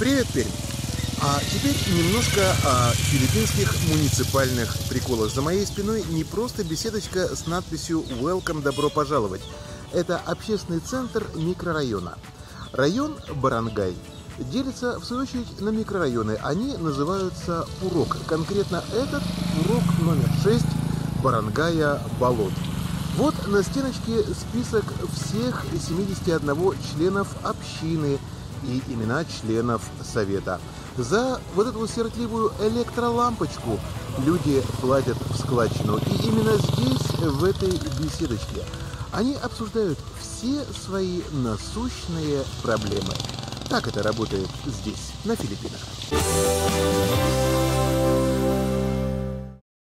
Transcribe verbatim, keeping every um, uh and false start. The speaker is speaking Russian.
Привет, Пермь! А теперь немножко о филиппинских муниципальных приколах. За моей спиной не просто беседочка с надписью «Welcome», добро пожаловать. Это общественный центр микрорайона. Район Барангай делится, в свою очередь, на микрорайоны. Они называются Пурок. Конкретно этот Пурок номер шесть Барангая Балот. Вот на стеночке список всех семидесяти одного членов общины и имена членов совета. За вот эту сиротливую электролампочку люди платят в складчину. И именно здесь, в этой беседочке, они обсуждают все свои насущные проблемы. Так это работает здесь, на Филиппинах.